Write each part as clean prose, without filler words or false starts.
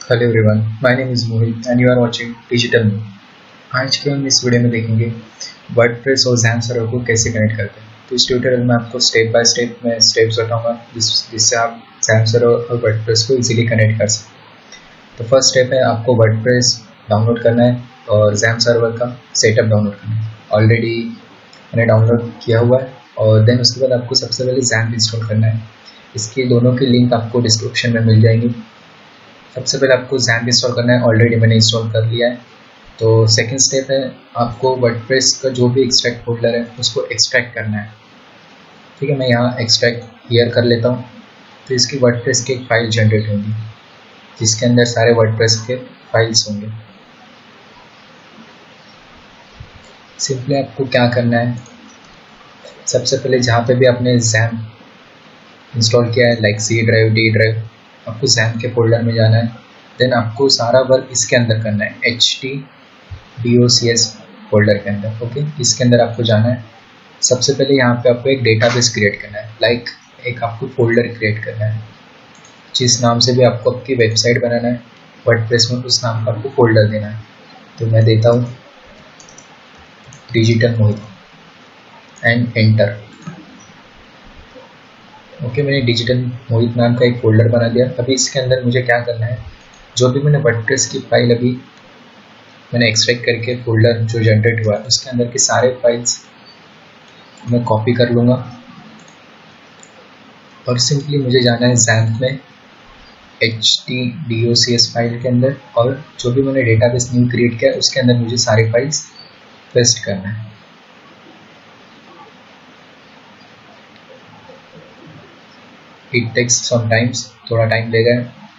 Hello everyone, my name is Mohit and you are watching digital me. आज के हम इस वीडियो में देखेंगे वर्डप्रेस और ज़ैम सर्वर को कैसे कनेक्ट करते हैं। तो इस ट्यूटोरियल में आपको स्टेप बाय स्टेप मैं स्टेप्स बताऊंगा जिससे आप ज़ैम सर्वर और वर्डप्रेस को इजीली कनेक्ट कर सकें। तो फर्स्ट स्टेप है आपको वर्डप्रेस डाउनलोड करना है और ज़ैम सर्वर का सेटअप डाउनलोड करना है। ऑलरेडी मैंने डाउनलोड किया हुआ है और देन उसके बाद आपको सबसे पहले ज़ैम इंस्टॉल करना है। इसकी दोनों की लिंक आपको डिस्क्रिप्शन में मिल जाएंगी। सबसे पहले आपको ज़ैम इंस्टॉल करना है, ऑलरेडी मैंने इंस्टॉल कर लिया है। तो सेकंड स्टेप है आपको वर्डप्रेस का जो भी एक्सट्रैक्ट फोल्डर है उसको एक्सट्रैक्ट करना है। ठीक है, मैं यहाँ एक्सट्रैक्ट हियर कर लेता हूँ। तो इसकी वर्डप्रेस की एक फ़ाइल जनरेट होगी जिसके अंदर सारे वर्डप्रेस के फाइल्स होंगे। सिंपली आपको क्या करना है, सबसे पहले जहाँ पे भी आपने ज़ैम इंस्टॉल किया है like C drive, D drive, आपको ज़ैम के फोल्डर में जाना है। देन आपको सारा वर्क इसके अंदर करना है, HTDOCS फोल्डर के अंदर। ओके, इसके अंदर आपको जाना है। सबसे पहले यहाँ पे आपको एक डेटाबेस क्रिएट करना है, लाइक एक आपको फोल्डर क्रिएट करना है जिस नाम से भी आपको आपकी वेबसाइट बनाना है वर्डप्रेस में, उस नाम का आपको फोल्डर देना है। तो मैं देता हूँ digital Mohit and enter. Okay, मैंने डिजिटल मोहित नाम का एक फ़ोल्डर बना दिया। अभी इसके अंदर मुझे क्या करना है, जो भी मैंने वर्डप्रेस की फाइल अभी मैंने एक्सट्रैक्ट करके फ़ोल्डर जो जनरेट हुआ है उसके अंदर के सारे फाइल्स मैं कॉपी कर लूँगा और सिंपली मुझे जाना है ज़ैम में HTDOCS फाइल के अंदर, और जो भी मैंने डेटाबेस न्यू क्रिएट किया है उसके अंदर मुझे सारे फाइल्स पेस्ट करना है। इट टेक्स समटाइम्स, थोड़ा टाइम लेगा।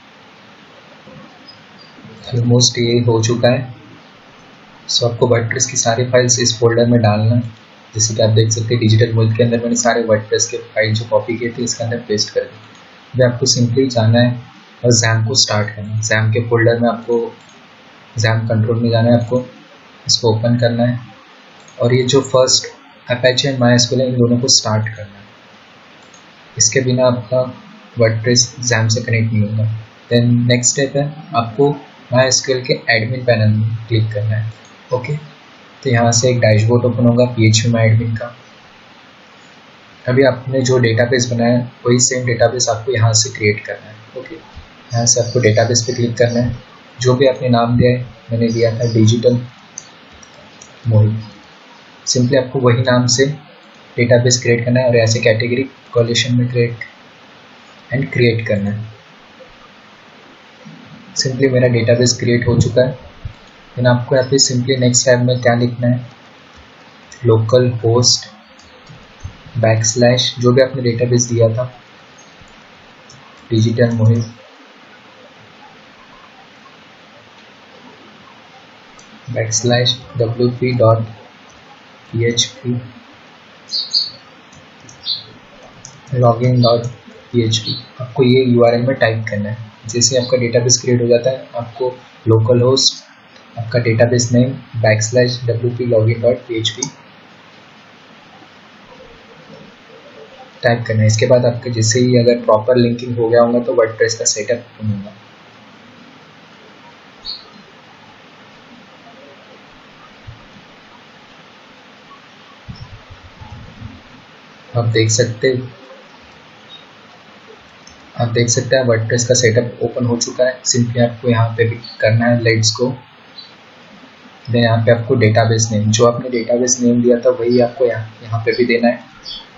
ऑलमोस्ट ये हो चुका है। सो आपको वर्डप्रेस की सारी फाइल्स इस फोल्डर में डालना है। जैसे कि आप देख सकते हैं डिजिटल मोहित के अंदर मैंने सारे वर्डप्रेस के फाइल जो कॉपी किए थे इसके अंदर पेस्ट कर दिए। अभी आपको सिंपली जाना है और ज़ैम को स्टार्ट करना है। ज़ैम के फोल्डर में आपको ज़ैम कंट्रोल में जाना है, आपको इसको ओपन करना है और ये जो फर्स्ट अपैचे एंड मायस्क्यूएल है इन दोनों को स्टार्ट करना है। इसके बिना आपका वर्डप्रेस ज़ैम से कनेक्ट नहीं होगा। देन नेक्स्ट स्टेप है आपको मायस्क्यूएल के एडमिन पैनल में क्लिक करना है। ओके, तो यहाँ से एक डैशबोर्ड ओपन होगा PHP माई एडमिन का। अभी आपने जो डेटाबेस बनाया है वही सेम डेटाबेस आपको यहाँ से क्रिएट करना है। ओके, यहाँ से आपको डेटाबेस पे क्लिक करना है। जो भी आपने नाम दिया है, मैंने दिया था डिजिटल मोहित। सिंपली आपको वही नाम से डेटाबेस क्रिएट करना है और ऐसे कैटेगरी कॉलेशन में क्रिएट करना है। सिंपली मेरा डेटाबेस क्रिएट हो चुका है। देन आपको यहाँ पे सिंपली नेक्स्ट टैब में क्या लिखना है, लोकल होस्ट / जो भी आपने डेटाबेस दिया था डिजिटल मोहित /wp.php login.php, आपको ये URL में टाइप करना है। जैसे आपका डेटाबेस क्रिएट हो जाता है आपको लोकल होस्ट, आपका database name /wp login.php type करना है। इसके बाद आपके जैसे ही अगर प्रॉपर लिंकिंग हो गया होगा तो वर्डप्रेस का सेटअप होगा। आप देख सकते हैं वर्डप्रेस का सेटअप ओपन हो चुका है। सिंपली आपको यहाँ पे भी करना है लेट्स गो। देन यहाँ पे आपको डेटाबेस नेम, जो आपने डेटाबेस नेम दिया था वही आपको यहाँ पे भी देना है।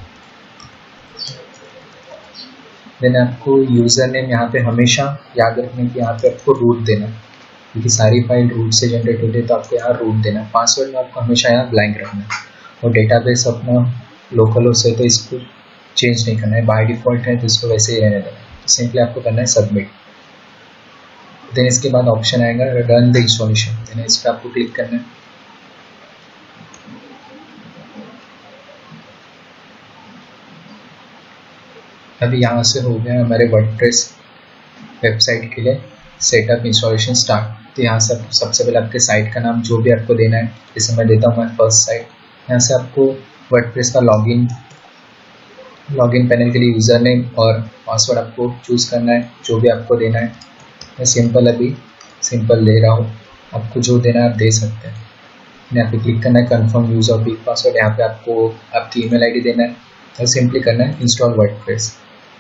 देन आपको यूज़र नेम यहाँ पे हमेशा याद रखना है कि यहाँ पे आपको रूट देना है, क्योंकि सारी फाइल रूट से जनरेट होती है तो आपको यहाँ रूट देना है। पासवर्ड में आपको हमेशा यहाँ ब्लैंक रखना है और डेटाबेस अपना लोकल होस्ट है तो इसको चेंज नहीं करना है, बाय डिफ़ॉल्ट है तो इसको वैसे ही रहने देना है। तो सिंपली आपको करना है सबमिट। देन इसके बाद ऑप्शन आएगा रन द इंस्टॉलेशन, देन इस पर आपको क्लिक करना है। अभी यहाँ से हो गया हमारे वर्डप्रेस वेबसाइट के लिए सेटअप इंस्टॉलेशन स्टार्ट। तो यहाँ से सबसे पहले आपके साइट का नाम जो भी आपको देना है, जैसे मैं देता हूँ मैं फर्स्ट साइट। यहाँ से आपको वर्डप्रेस का लॉगिन पैनल के लिए यूज़र नेम और पासवर्ड आपको चूज़ करना है जो भी आपको देना है। मैं सिंपल अभी सिंपल ले रहा हूँ, आपको जो देना है आप दे सकते हैं। यहाँ पे क्लिक करना है confirm use of weak password, यहाँ पे आपको आपकी ईमेल आईडी देना है और सिंपली करना है install WordPress.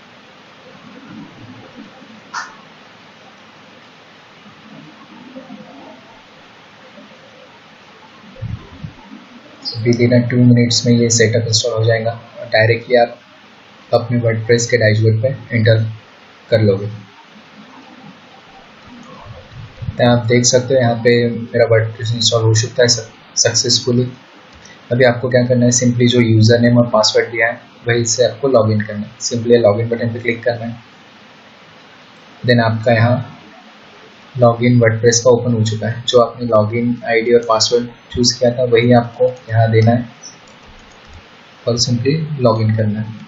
Within 2 minutes में ये सेटअप इंस्टॉल हो जाएगा और डायरेक्टली आप अपने वर्डप्रेस के डैशबोर्ड पे एंटर कर लोगे। तो आप देख सकते हो यहाँ पे मेरा वर्डप्रेस इंस्टॉल हो चुका है सक्सेसफुली। अभी आपको क्या करना है, सिंपली जो यूज़र नेम और पासवर्ड दिया है वही से आपको लॉगिन करना है। सिंपली लॉगिन बटन पे क्लिक करना है, देन आपका यहाँ लॉगिन वर्डप्रेस का ओपन हो चुका है। जो आपने लॉगिन आईडी और पासवर्ड चूज़ किया था वही आपको यहाँ देना है और सिंपली लॉगिन करना है।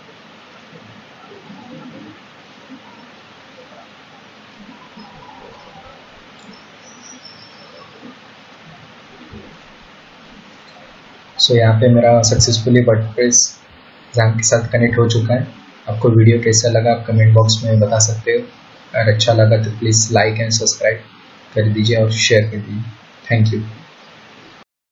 सो यहाँ पे मेरा सक्सेसफुली वर्डप्रेस एग्जाम के साथ कनेक्ट हो चुका है। आपको वीडियो कैसा लगा आप कमेंट बॉक्स में बता सकते हो। अगर अच्छा लगा तो प्लीज़ लाइक एंड सब्सक्राइब कर दीजिए और शेयर कर दीजिए। Thank you.